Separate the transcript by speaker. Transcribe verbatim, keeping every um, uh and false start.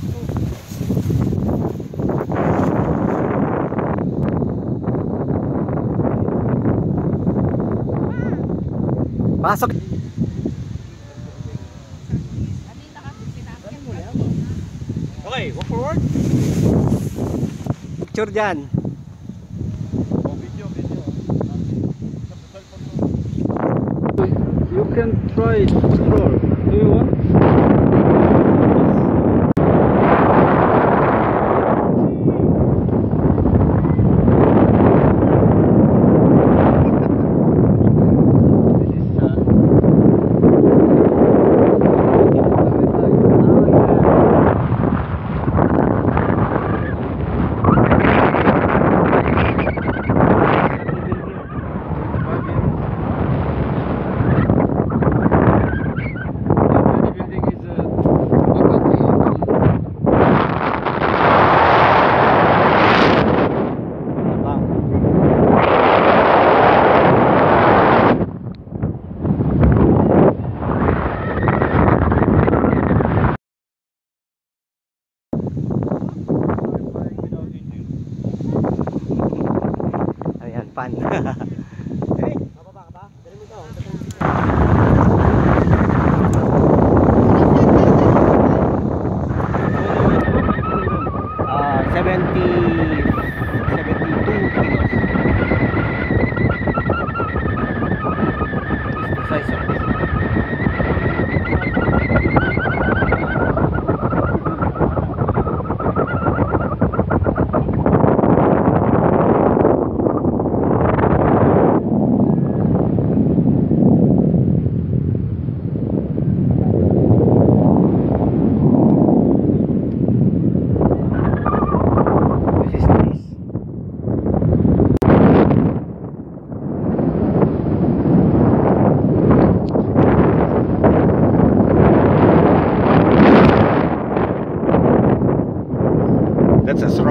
Speaker 1: Pasok.
Speaker 2: Okay, walk forward.
Speaker 1: Picture dyan.
Speaker 2: Oh, video, video.
Speaker 3: You can try explore. Do you want?
Speaker 1: Pan.
Speaker 2: Hey, bababa ka ba? Dali mo ito.
Speaker 1: Ah, seventy seventy-two kilos. Is the size of this. That's a